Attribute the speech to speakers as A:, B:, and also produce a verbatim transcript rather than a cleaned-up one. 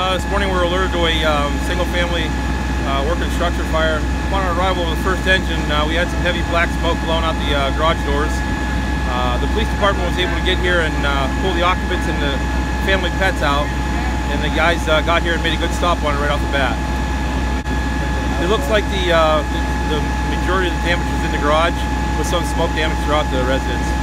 A: Uh, this morning we were alerted to a um, single-family uh, working structure fire. Upon our arrival of the first engine, uh, we had some heavy black smoke blowing out the uh, garage doors. Uh, the police department was able to get here and uh, pull the occupants and the family pets out, and the guys uh, got here and made a good stop on it right off the bat. It looks like the, uh, the, the majority of the damage was in the garage, with some smoke damage throughout the residence.